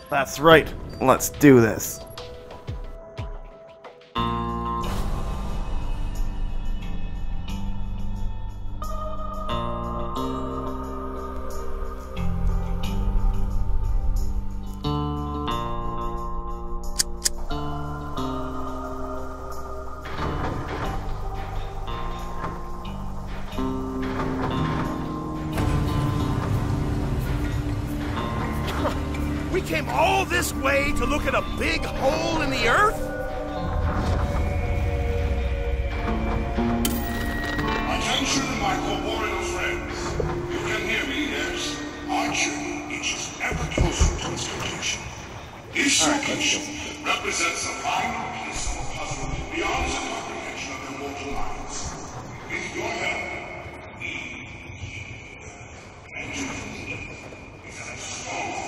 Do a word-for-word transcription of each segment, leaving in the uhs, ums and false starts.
That's right. Let's do this. We came all this way to look at a big hole in the earth? Attention, my corporeal friends. You can hear me, yes? Our journey inches ever closer to its completion. This location represents a final piece of a puzzle beyond the comprehension of their mortal minds. With your help, we and you is an exposed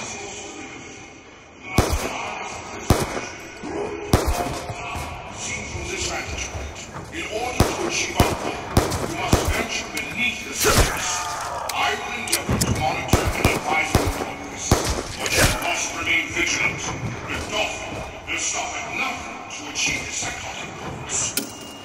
seen from this vantage point. In order to achieve our goal, we must venture beneath the surface. I will endeavor to monitor and advise your progress, but you must remain vigilant. If not, will stop at nothing to achieve the psychotic goals.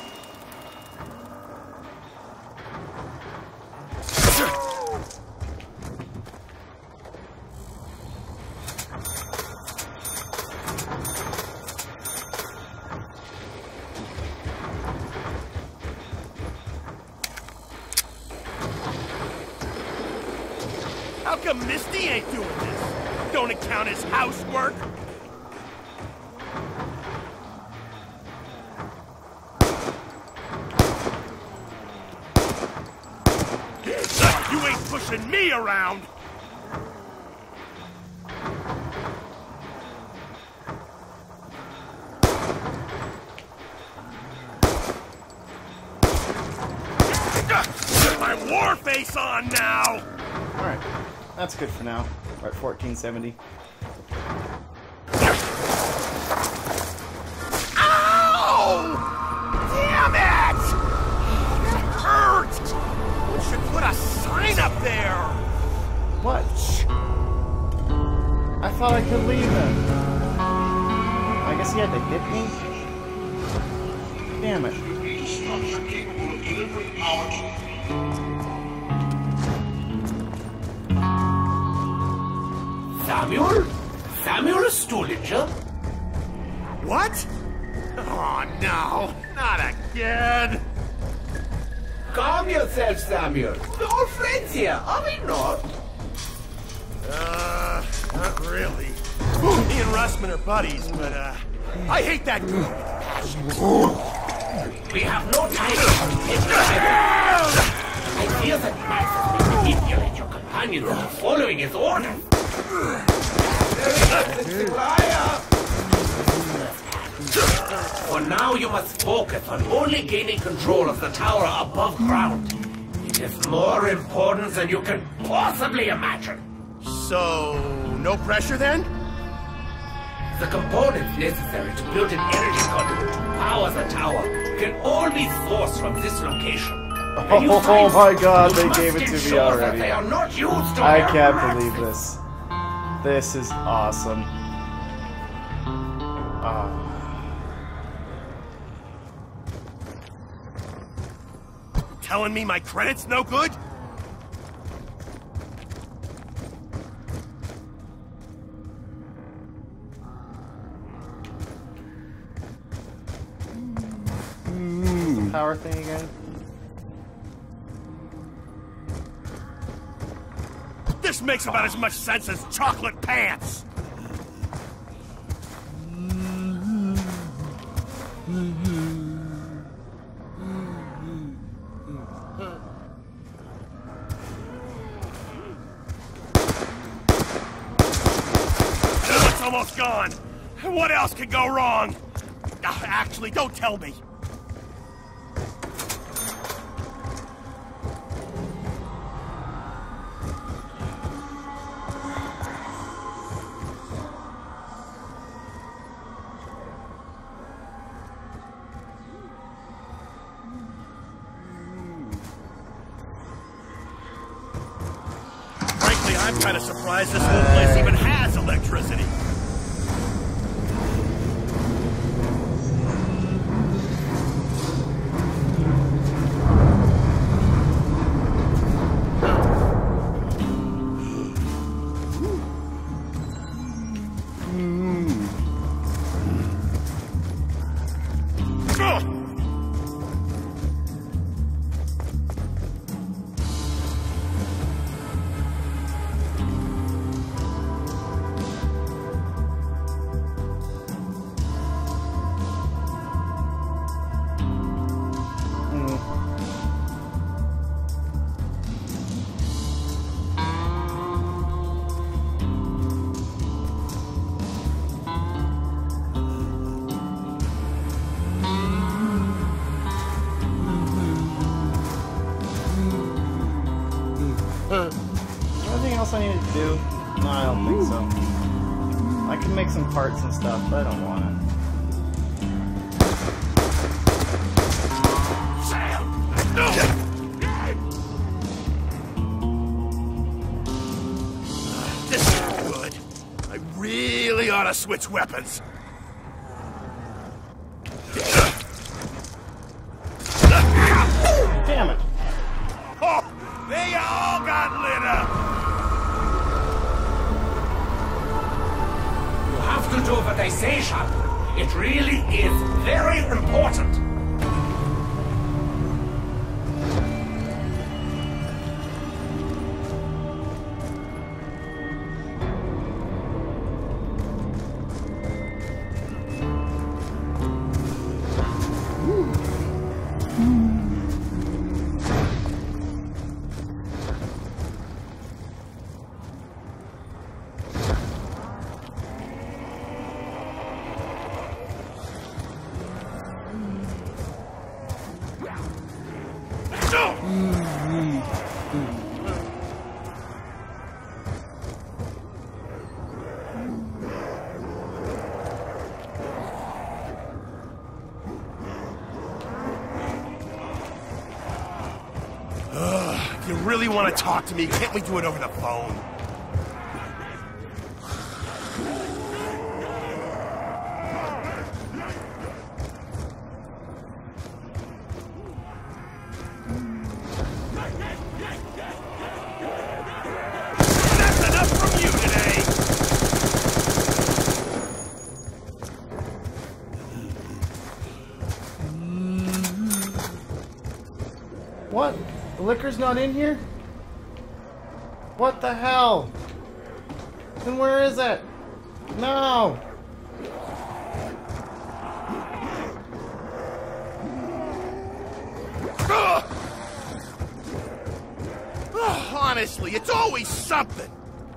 How come Misty ain't doing this? Don't it count as housework? You ain't pushing me around! Get my war face on now! Alright, that's good for now. We're at fourteen seventy. Ow! Damn it! It hurt! We should put a sign up there! What? I thought I could leave him. I guess he had to hit me? Damn it. Structure capable of delivering power to Samuel? Samuel Stuhlinger? What? Oh no, not again! Calm yourself, Samuel. We're all friends here, are we not? Uh, not really. Me and Russman are buddies, but uh, I hate that girl with a passion. We have no time to I fear that Max has been manipulate your companions into following his orders. For now, you must focus on only gaining control of the tower above ground. It is more important than you can possibly imagine. So, no pressure then? The components necessary to build an energy conduit to power the tower can all be sourced from this location. Oh, oh my god, they gave it to me already. They are not used to I can't believe this. This is awesome. Ah. Telling me my credit's no good? What's the power thing again? This makes about as much sense as chocolate pants! It's almost gone! What else could go wrong? Uh, actually, don't tell me. I'm kind of surprised this whole place even has electricity. Anything else I need to do? No, I don't think so. I can make some parts and stuff, but I don't want it. This is good. I really ought to switch weapons. Damn it! Oh, they all got lit up. You have to do what they say, Shadow. It really is very important. If you really want to talk to me, can't we do it over the phone? That's enough from you today! What? The liquor's not in here? What the hell? Then where is it? No! Ugh! Ugh, honestly, it's always something.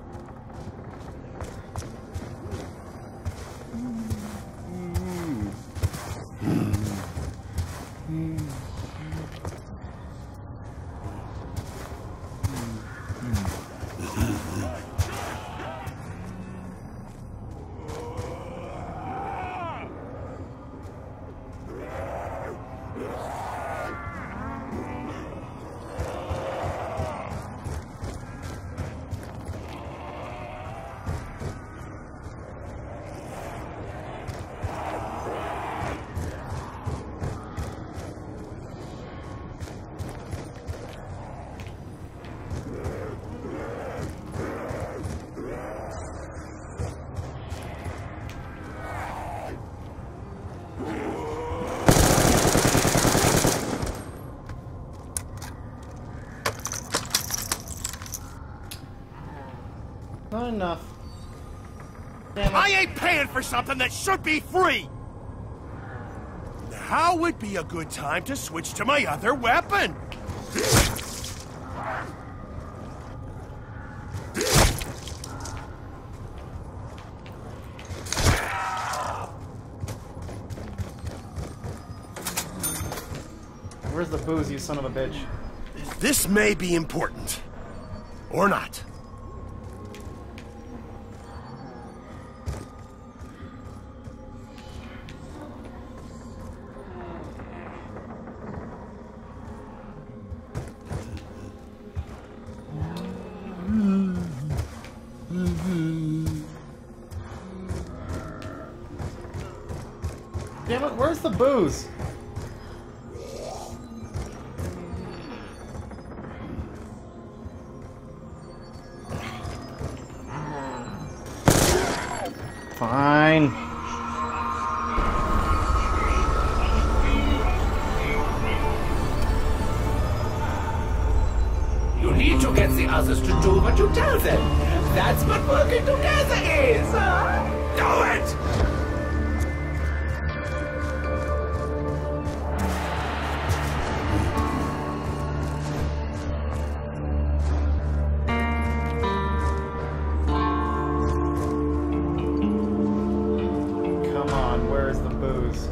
Not enough. Damn it. I ain't paying for something that should be free! Now would be a good time to switch to my other weapon! Where's the booze, you son of a bitch? This may be important. Or not. damn it, where's the booze? Fine. You need to get the others to do what you tell them. That's what working together is. Huh? Do it! Come on, where's the booze?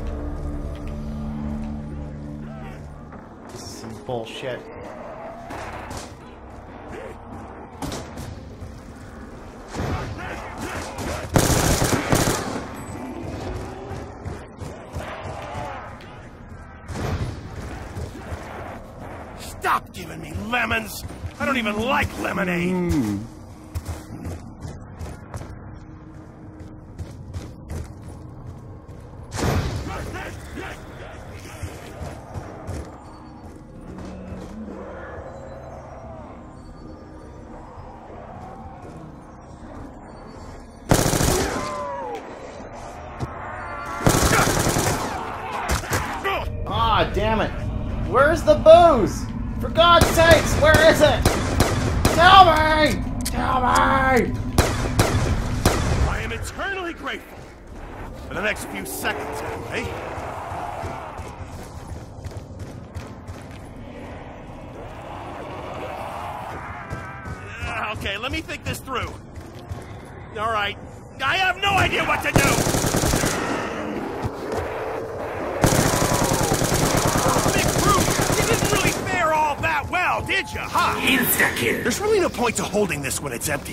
This is some bullshit. Stop giving me lemons! I don't even like lemonade! Mm. Ah, damn it! Where's the booze? For God's sakes, where is it? Tell me! Tell me! I am eternally grateful. For the next few seconds, anyway. Uh, okay, let me think this through. All right. I have no idea what to do! Well, did you, huh? Insta-kill. There's really no point to holding this when it's empty.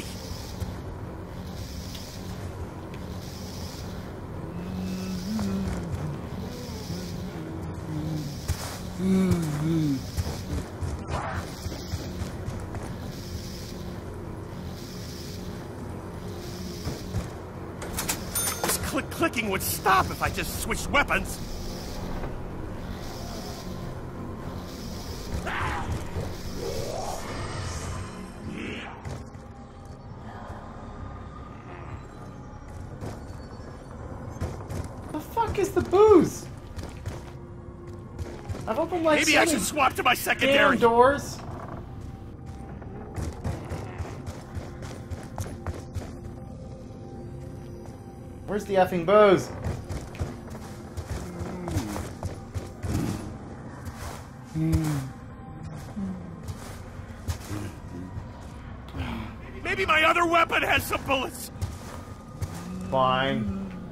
This click-clicking would stop if I just switched weapons. The fuck is the booze? I've opened like Maybe I seven should swap to my damn secondary. doors. Where's the effing booze? Maybe my other weapon has some bullets. Fine.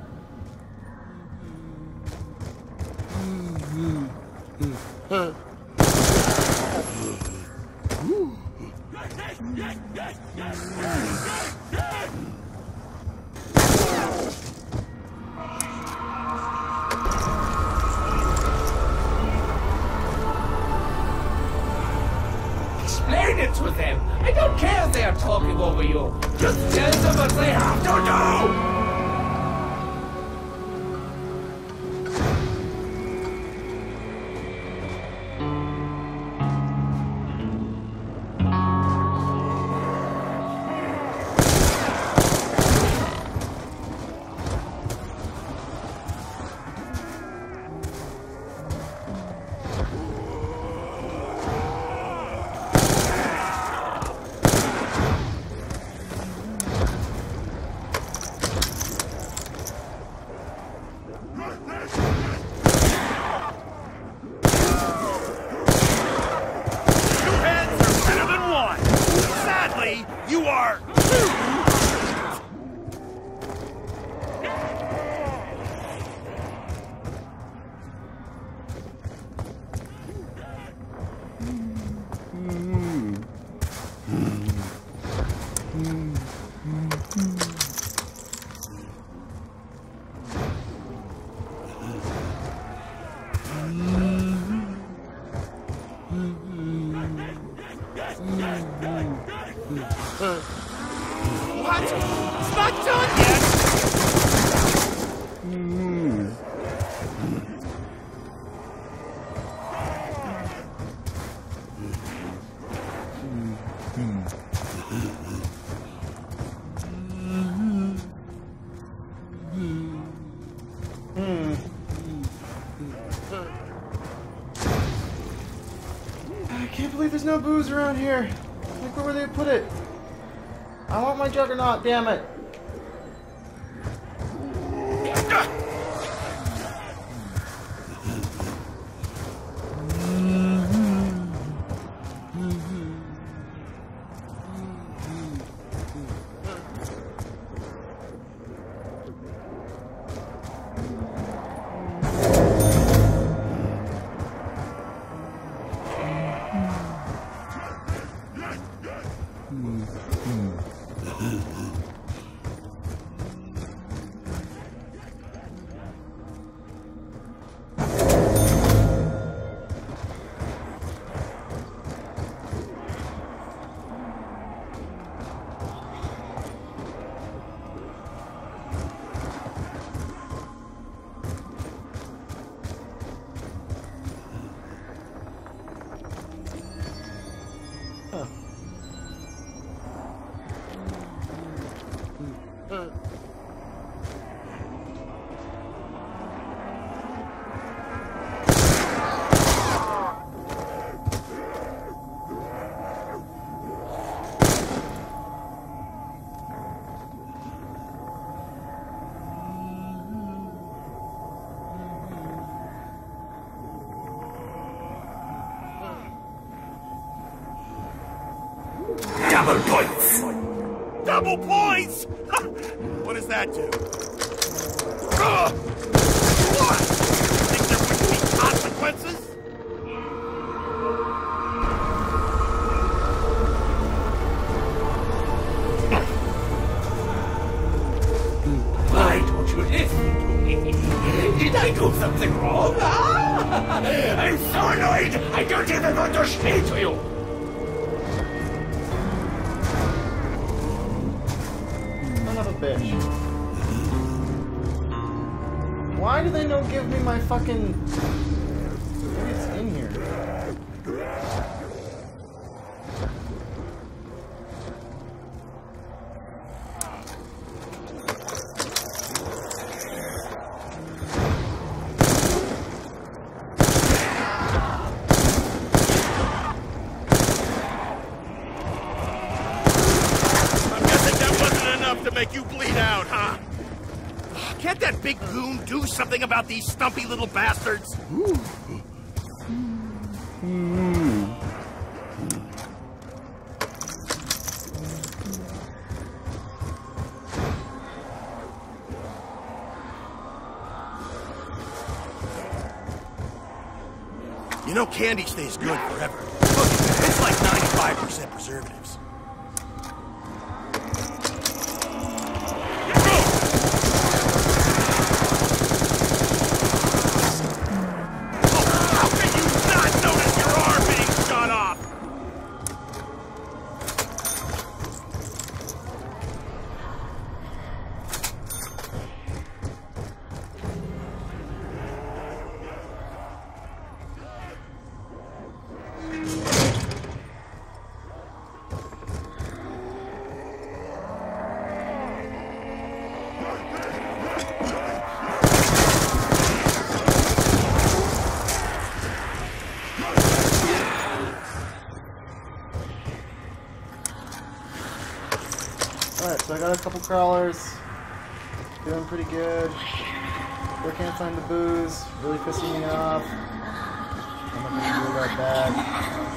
Explain it to them. I don't care if they are talking over you. Just tell them what they have to do. You are... What? It's not done yet! Hmm. I can't believe there's no booze around here. Like, where would they put it? I want my Juggernaut, damn it. Double points! Double points! What does that do? Ugh! What? Think there wouldn't be consequences? Why don't you listen to me? Did I do something wrong? Ah! I'm so annoyed! I don't even want to speak to you! Bitch. Why do they not give me my fucking... Maybe it's in here. To make you bleed out, huh? Can't that big goon do something about these stumpy little bastards? Ooh. Mm. You know candy stays good forever. Look, it's like ninety-five percent preservatives. Alright, so I got a couple crawlers. Doing pretty good. Still can't find the booze. Really pissing me off. I'm not gonna do that bad.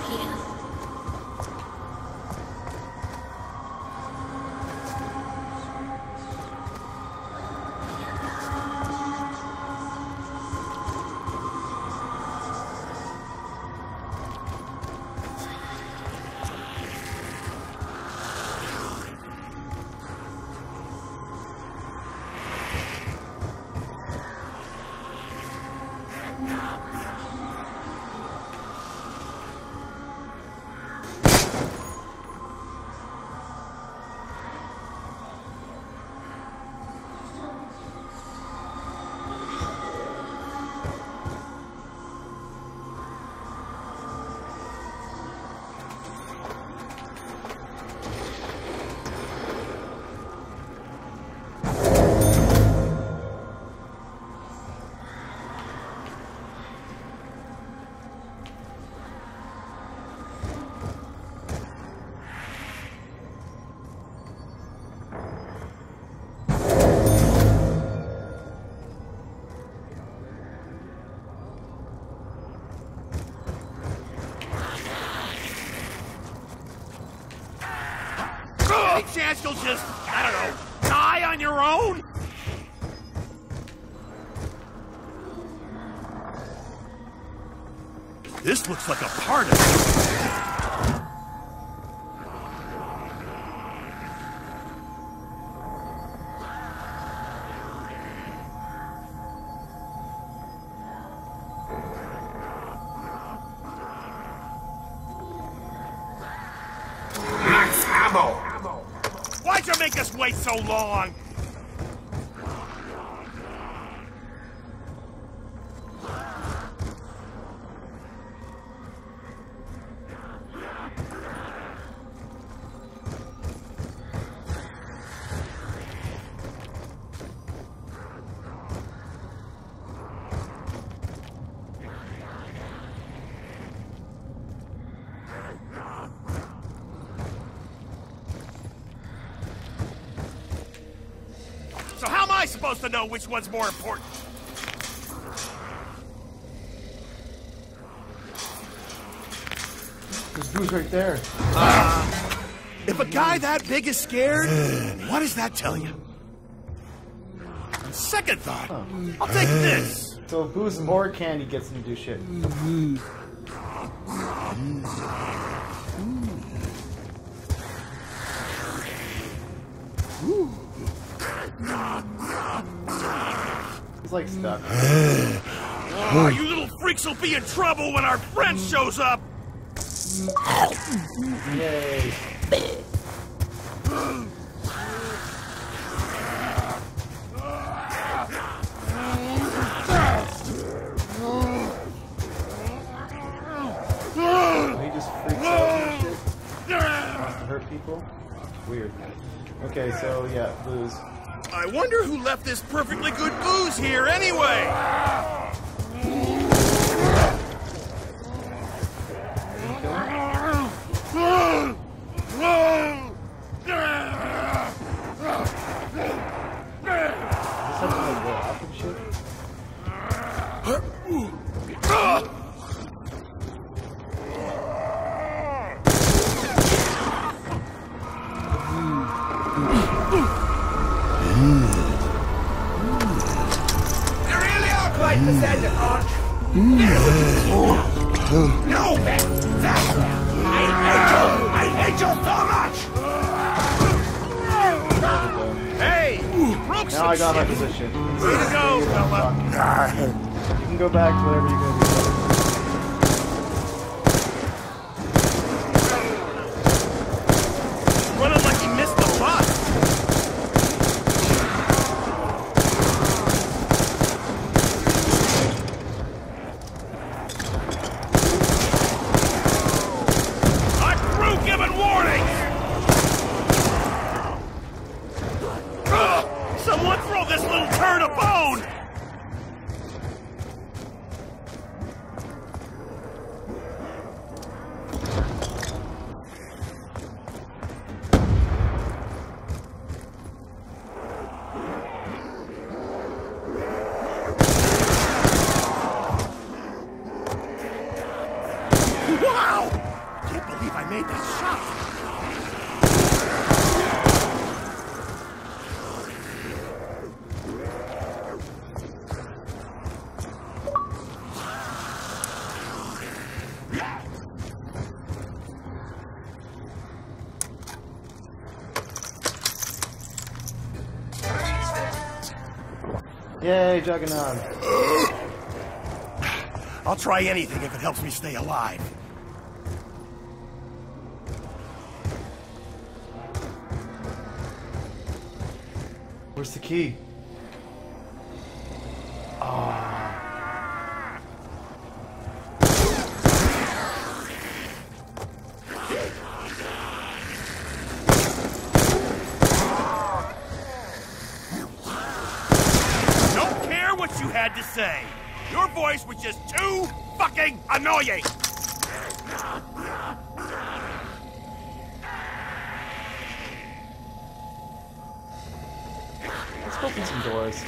Any chance you'll just, I don't know, die on your own? This looks like a part of it. Max ammo! Why'd you make us wait so long? So how am I supposed to know which one's more important? There's booze right there. Uh, if a guy that big is scared, what is that telling you? On second thought, Huh. I'll take this. So if booze more candy gets him to do shit. He's like stuck. Oh, you little freaks will be in trouble when our friend shows up. Yay. He just freaks out and shit. Wants to hurt people. Weird. Okay, so yeah, booze. I wonder who left this perfectly good booze here anyway. Quite the center, aren't you? No, Ben! That's I hate you! I hate you so much! Hey, you broke Now some I got my shit. position. Way to go, fella. You can go back to whatever you're gonna do. Running like he missed the bus. Someone throw this little turd a bone! Wow! Can't believe I made that shot! Yay, Juggernaut. I'll try anything if it helps me stay alive. Where's the key? Oh. Don't care what you had to say. Your voice was just too fucking annoying. Let's open some doors.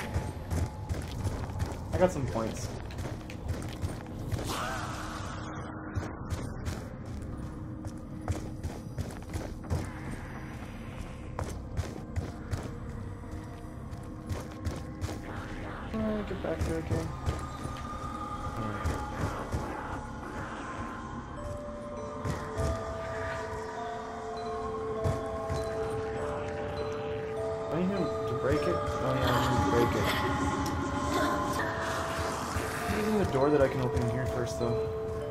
I got some points. I get back there again? Alright. Do I need to break it? Oh yeah, I need to break it. Using the door that I can open here first though.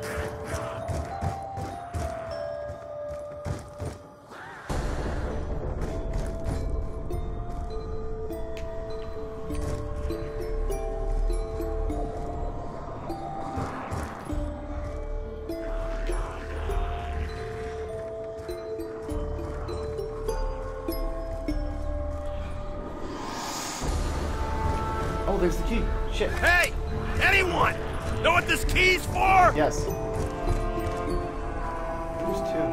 Oh, there's the key. Shit. Hey! Anyone! Know what this key's for? Yes. There's two.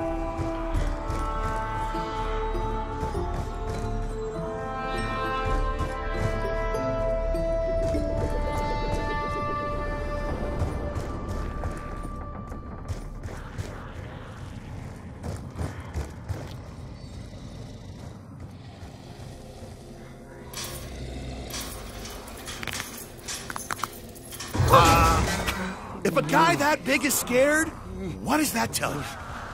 If a guy that big is scared, what does that tell you?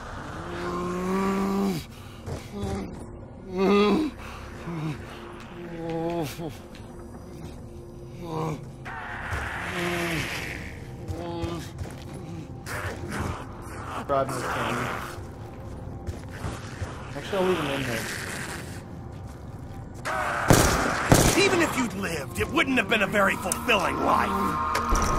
Bribe me with candy. Actually, I'll leave him in here. Even if you'd lived, it wouldn't have been a very fulfilling life.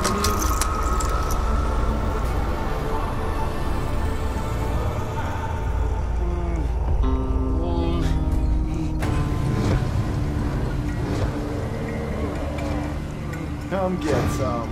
Come get some.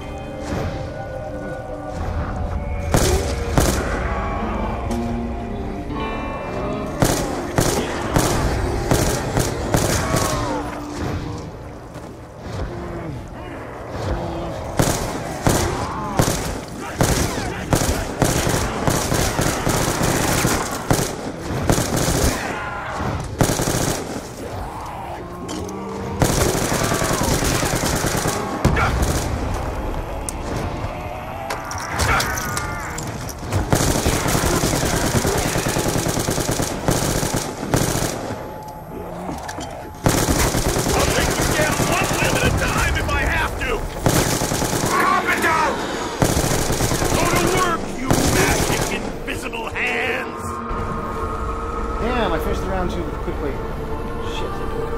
Damn, I finished the round too quickly. Shit.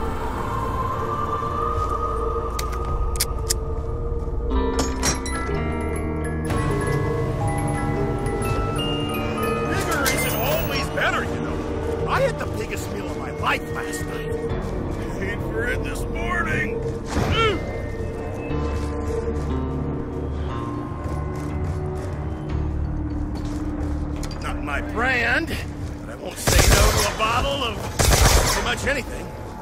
Bigger isn't always better, you know. I had the biggest meal of my life last night. Paid for it this morning. Not my brand. Won't say no to a bottle of pretty much anything.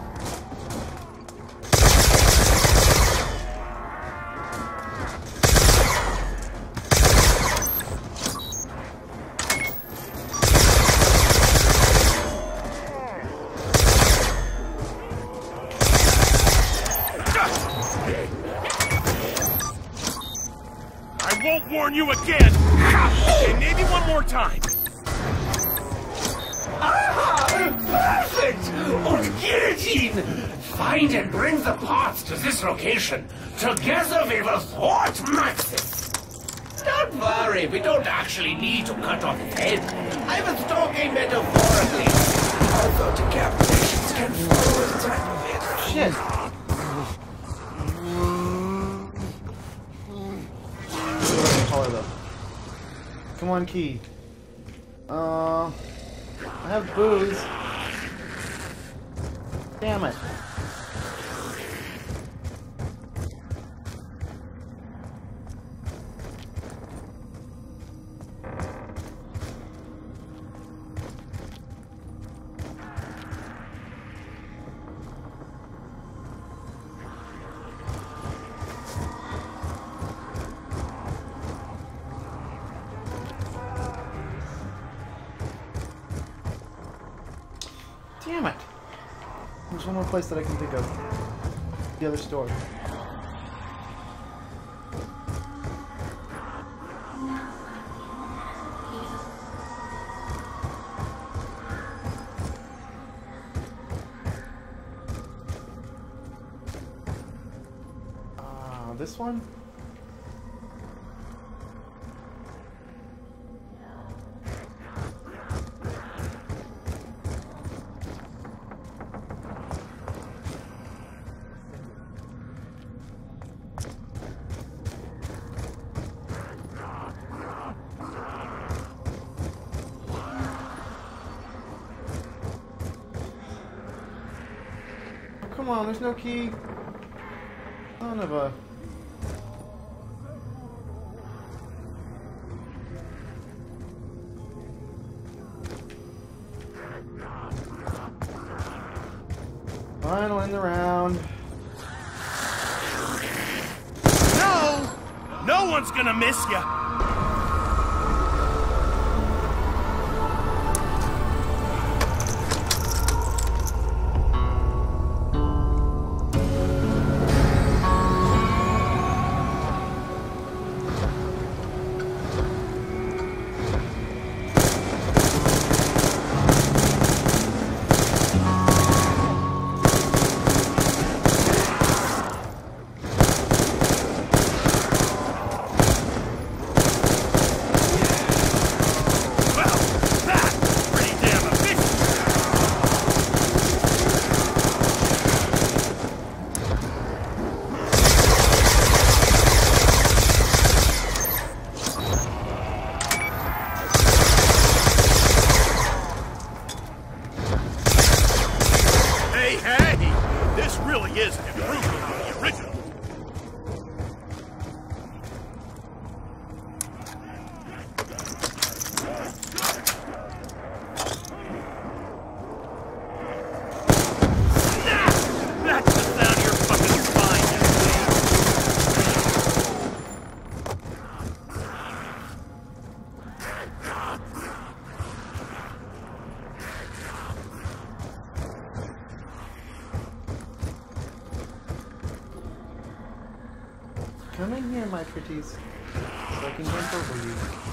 I won't warn you again. Okay, maybe one more time. Perfect! Und guillotine! Find and bring the parts to this location. Together we will thwart Maxis. Don't worry, we don't actually need to cut off his head. I was talking metaphorically. Although decapitations can follow a threat of it. Shit. Color though. Come on, key. Uh, I have booze. Damn it. Damn it. There's one more place that I can think of. The other store. This one? Come on, there's no key. Son of a... Final in the round. No! No one's gonna miss you! Come in here, my pretties, so I can jump over you.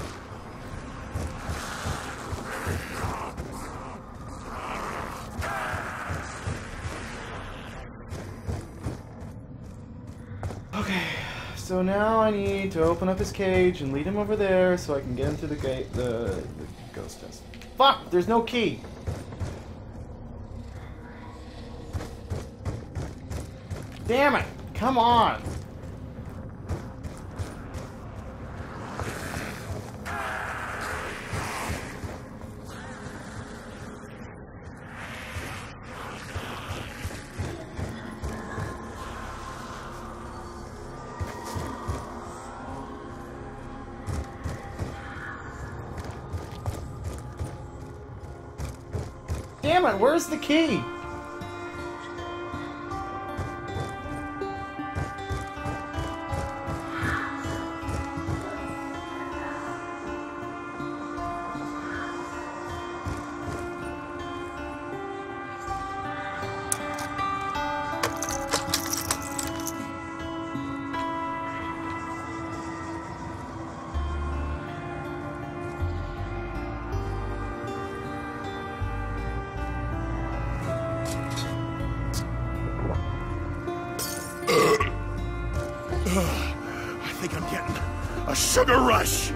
Okay, so now I need to open up his cage and lead him over there so I can get him through the gate, the, the ghost test. Fuck! There's no key! Damn it! Come on! Damn it, where's the key? I think I'm getting a sugar rush.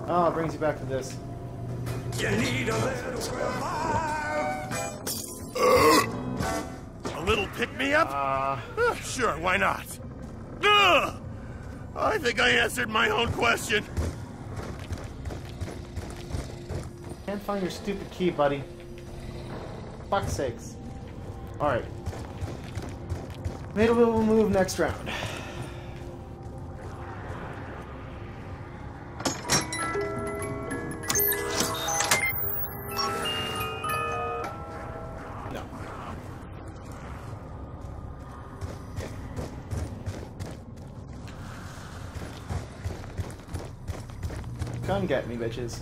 Oh, it brings you back to this. You need a little A little pick-me-up? Uh, Uh, sure, why not? Ugh! I think I answered my own question. can't find your stupid key, buddy. Fuck's sakes. Alright. Maybe we'll move next round. No. Come get me, bitches.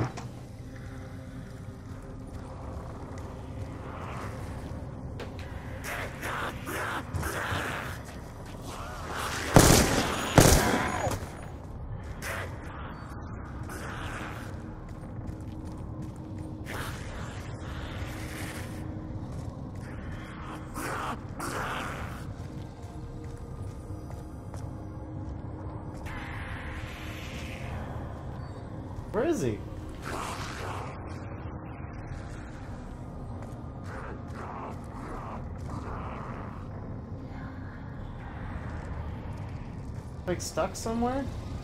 Where is he? Like stuck somewhere?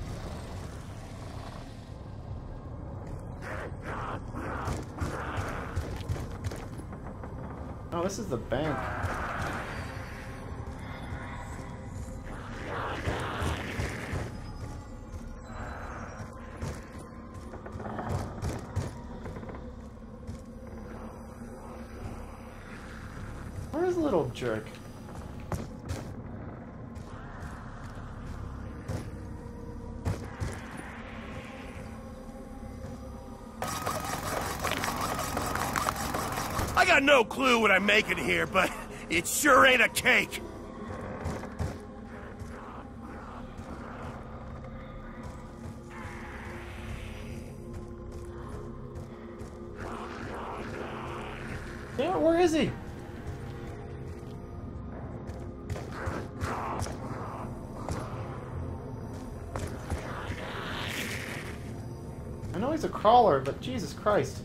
Oh, this is the bank. Where's the little jerk? I got no clue what I'm making here, but it sure ain't a cake. Yeah, where is he? I know he's a crawler, but Jesus Christ.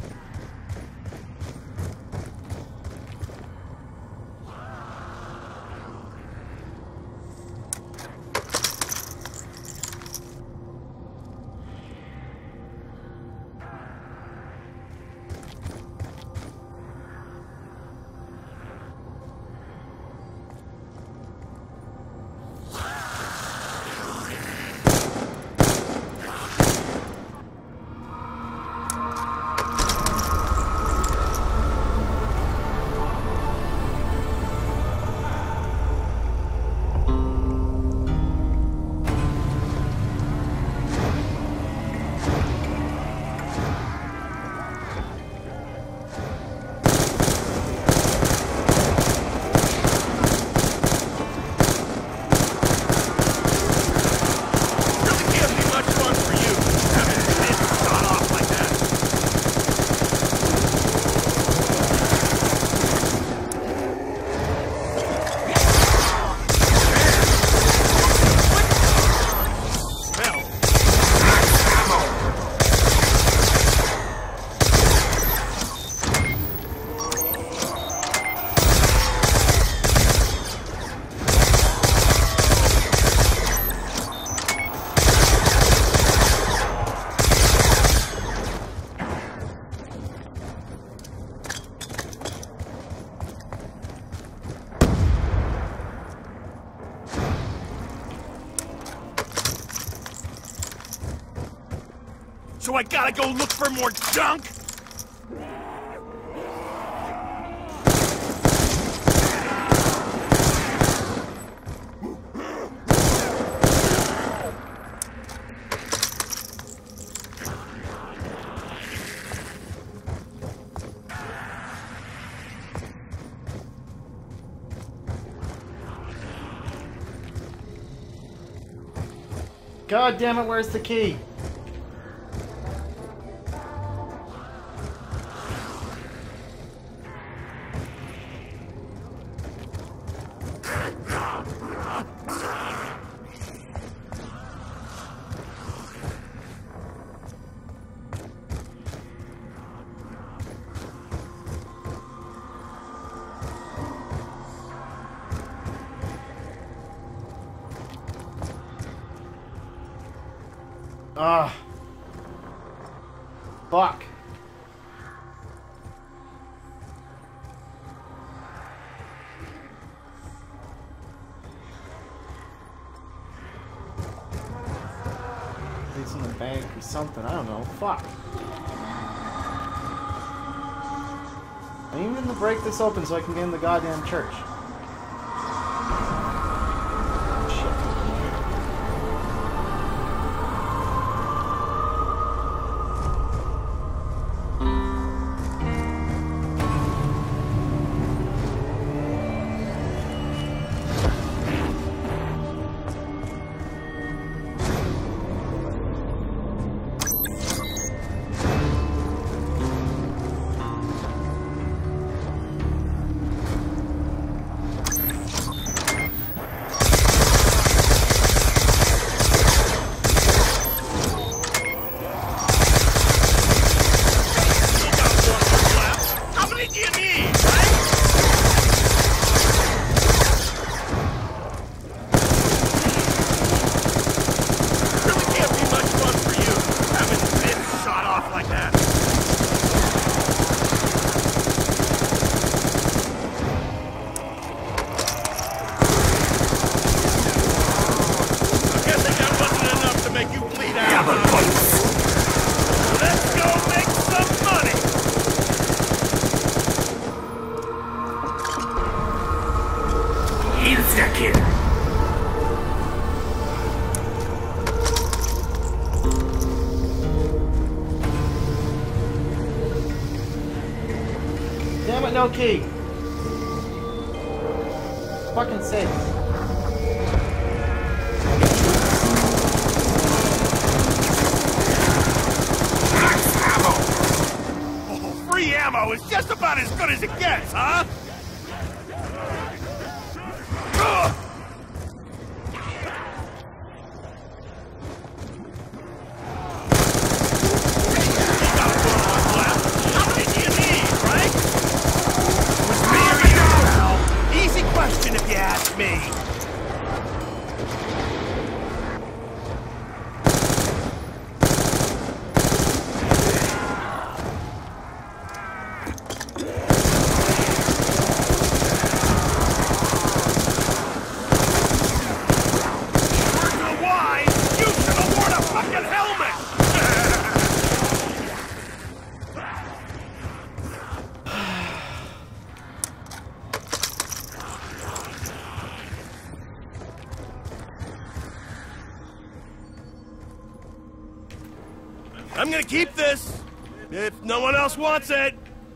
So I gotta go look for more junk? God damn it, where's the key? Ah. Fuck. It's in the bank or something. I don't know. Fuck. I need to break this open so I can get in the goddamn church. Damn it, no key. Fucking safe. Max ammo! Oh, free ammo is just about as good as it gets, huh? Ugh! If you ask me. Why? You should have worn a fucking helmet! I'm gonna keep this, if no one else wants it.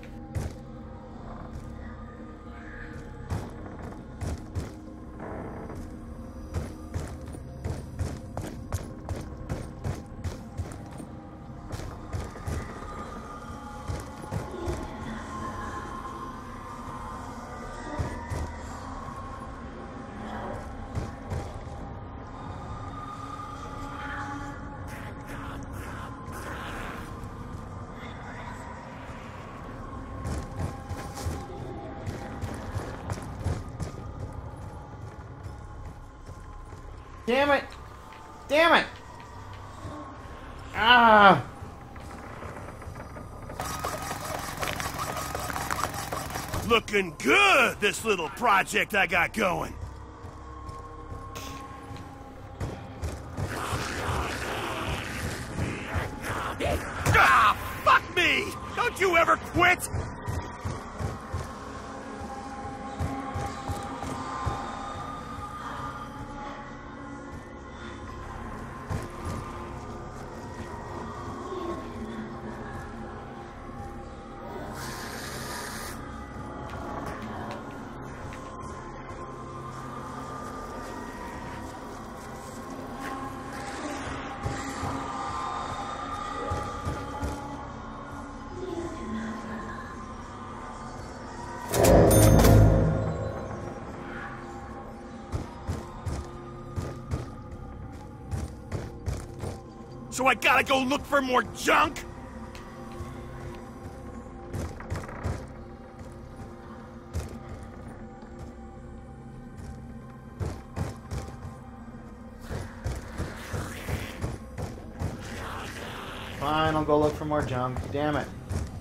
Damn it! Damn it! Ah! Looking good, this little project I got going. Ah, fuck me! Don't you ever quit! So I gotta go look for more junk? Fine, I'll go look for more junk. Damn it.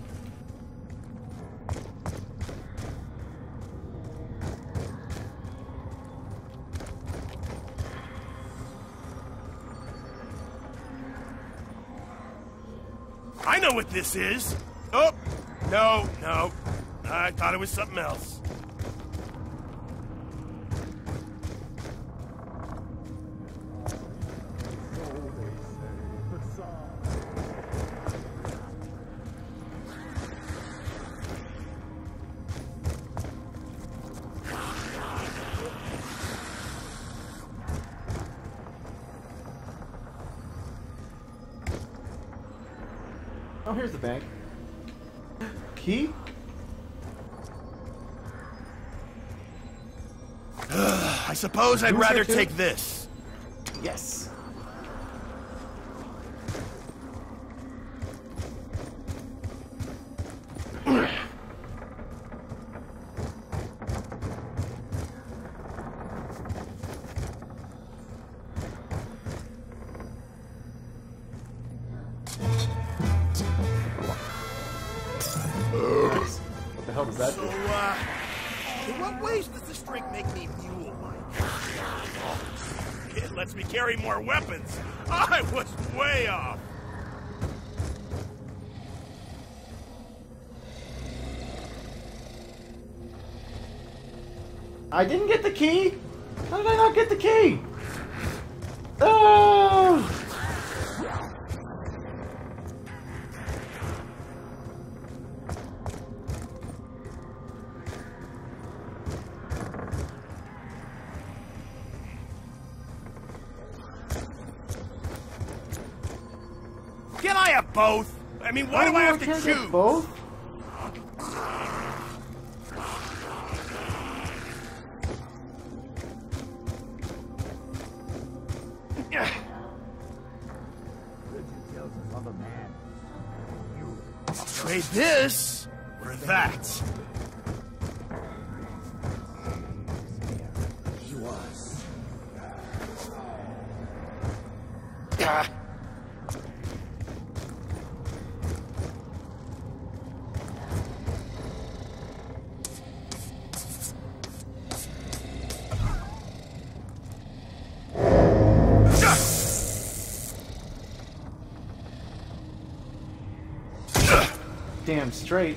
I know what this is. Oh, no, no. I thought it was something else. Oh, here's the bank. Key? I suppose I'd Who's rather here too? take this. Yes. What the hell does that So, do? uh, in what ways does this drink make me mule-like? It lets me carry more weapons. I was way off. I didn't get the key? How did I not get the key? Oh! Can I have both? I mean, why do I have to can't get choose? both? I'll trade this for that. He was. Ah. Damn straight.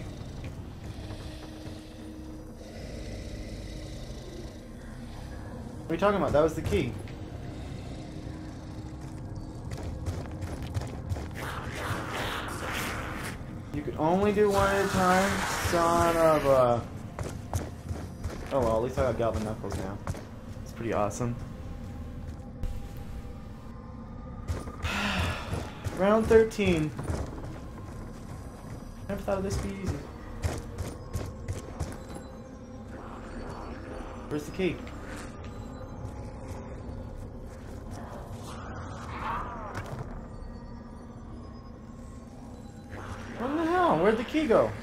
What are you talking about? That was the key. You could only do one at a time, son of a... Oh well, at least I got Goblin Knuckles now. It's pretty awesome. Round thirteen. Never thought of this be easy. Where's the key? What the hell? Where'd the key go?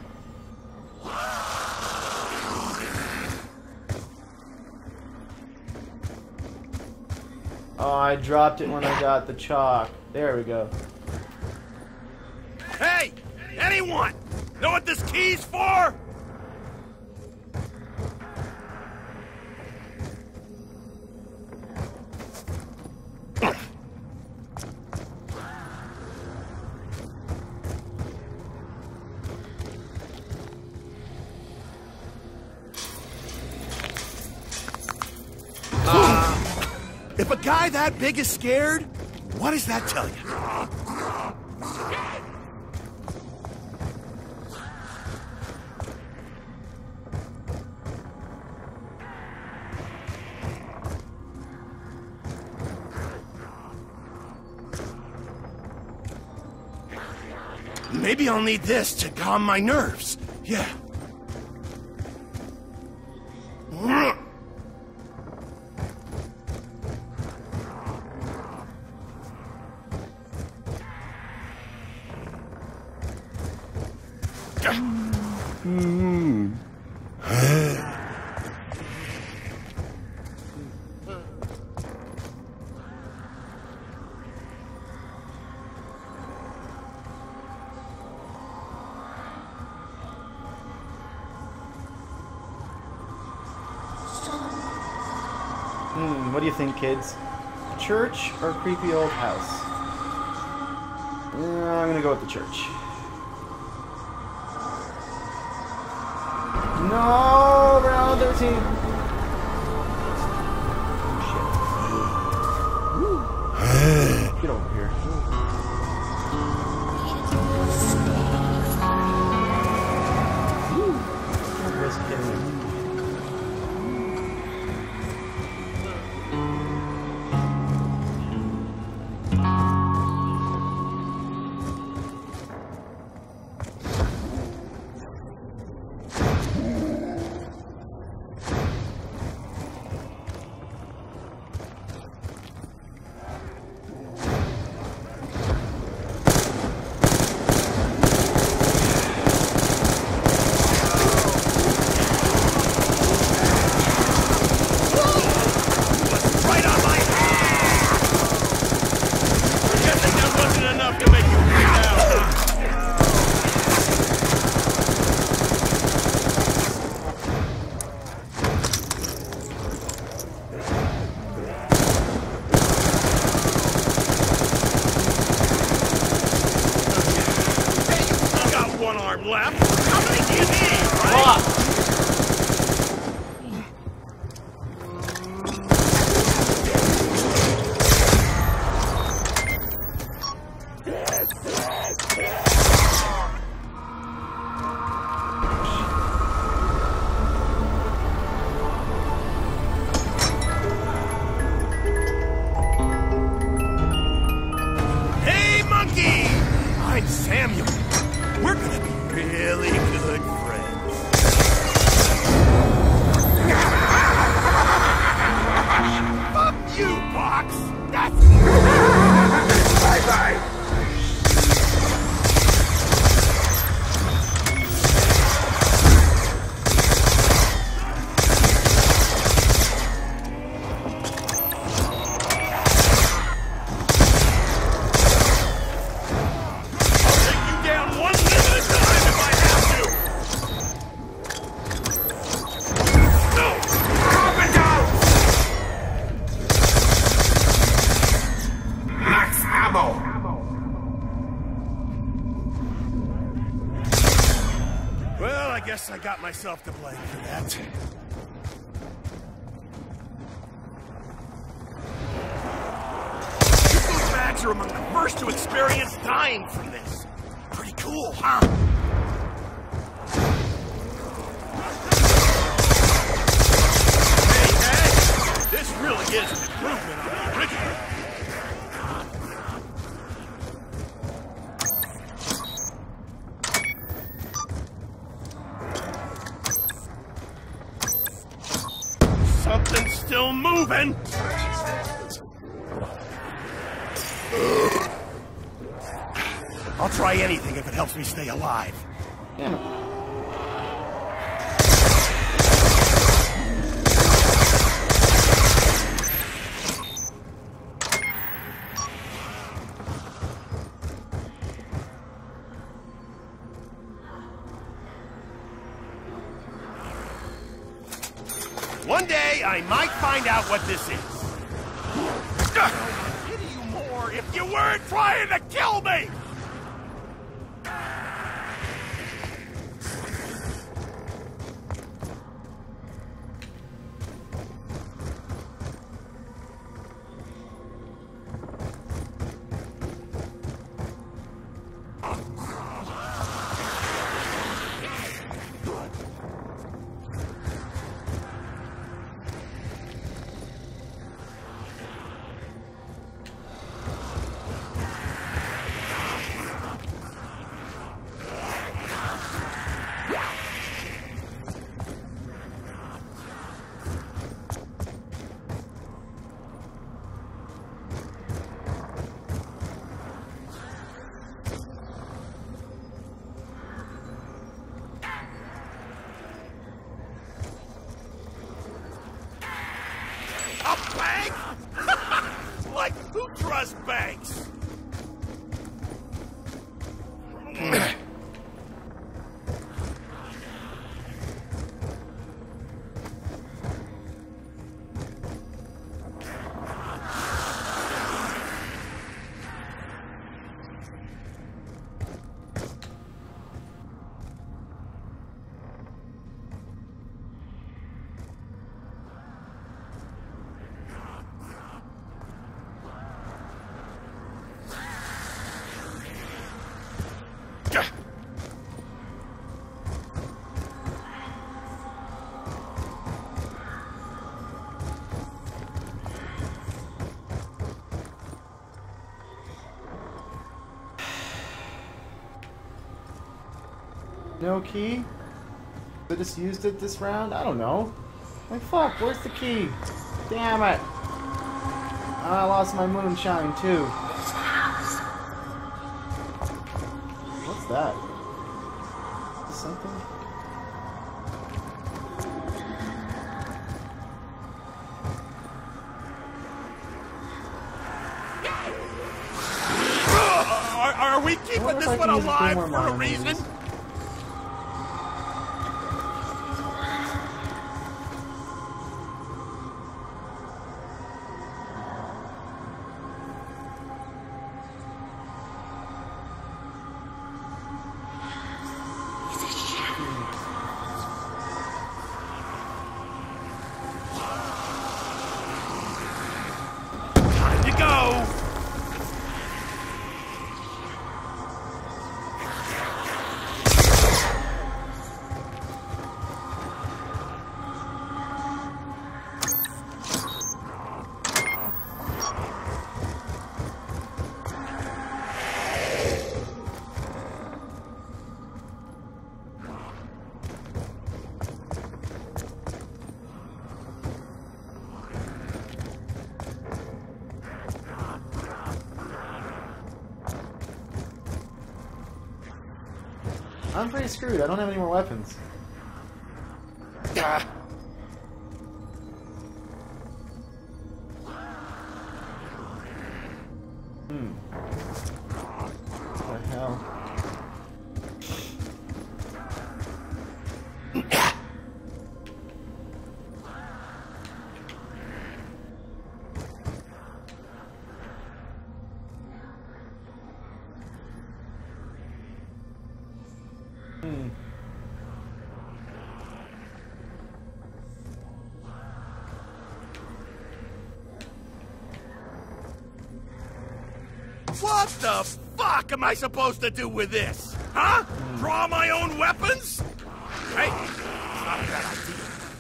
Oh, I dropped it when I got the chalk. There we go. Hey! Anyone! Know what this key's for? Uh, if a guy that big is scared, what does that tell you? Maybe I'll need this to calm my nerves. Yeah. Hmm. Hmm, what do you think, kids? Church or creepy old house? Uh, I'm gonna go with the church. No, round thirteen. Oh, get over here. Don't risk hitting him. Left. How many do you need, right? Hey, monkey! I'm Samuel. We're gonna be really good friends. Fuck you, Box! That's... Bye-bye! I'll take you down one minute at a time if I have to! No! Up and down! Max ammo! Well, I guess I got myself to blame for that. You douchebags are among the first to experience dying from this. Pretty cool, huh? Hey, hey! This really is an improvement on the original. Something's still moving! I'll try anything if it helps me stay alive. Yeah. One day, I might find out what this is. I'd pity you more if you weren't trying to kill me! A bank? Like, who trusts banks? No key? I just used it this round? I don't know. Like, fuck, where's the key? Damn it! I lost my moonshine, too. What's that? Is this something? Are, are we keeping this one alive for a reason? Time to go! I'm pretty screwed. I don't have any more weapons. Ah. Hmm. What the hell? Hmm. What the fuck am I supposed to do with this? Huh? Draw my own weapons? Hey, it's not a bad idea.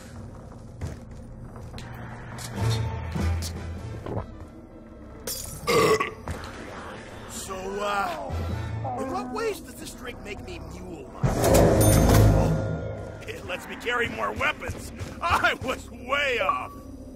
So, uh, in what ways does this drink make me mule-like? Oh, it lets me carry more weapons. I was way off.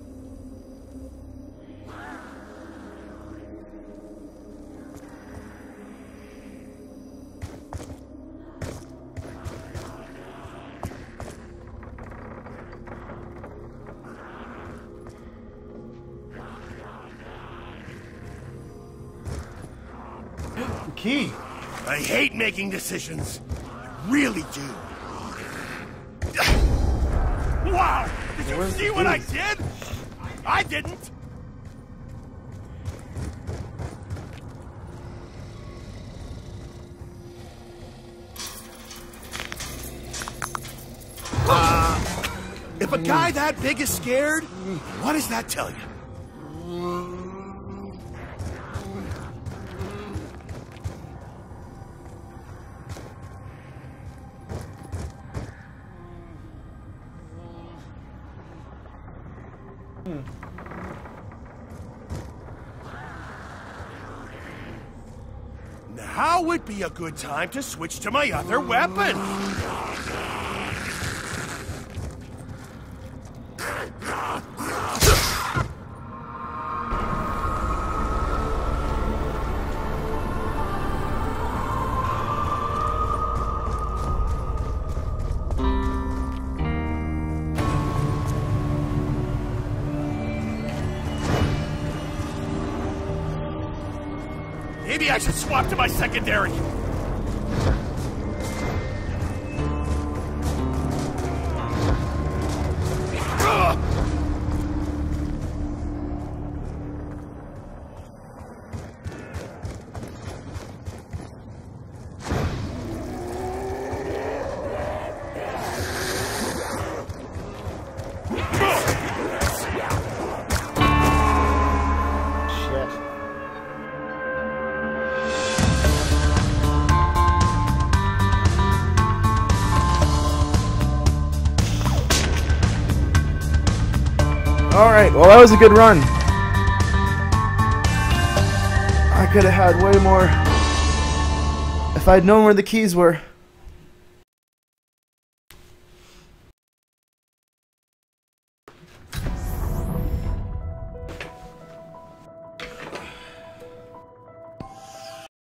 Key! I hate making decisions. I really do. Wow! Did you Where's see the what I keys? did? I didn't. Uh, if a guy that big is scared, what does that tell you? Now would be a good time to switch to my other weapon. Maybe I should swap to my secondary. Ugh! Alright, well that was a good run. I could have had way more if I'd known where the keys were.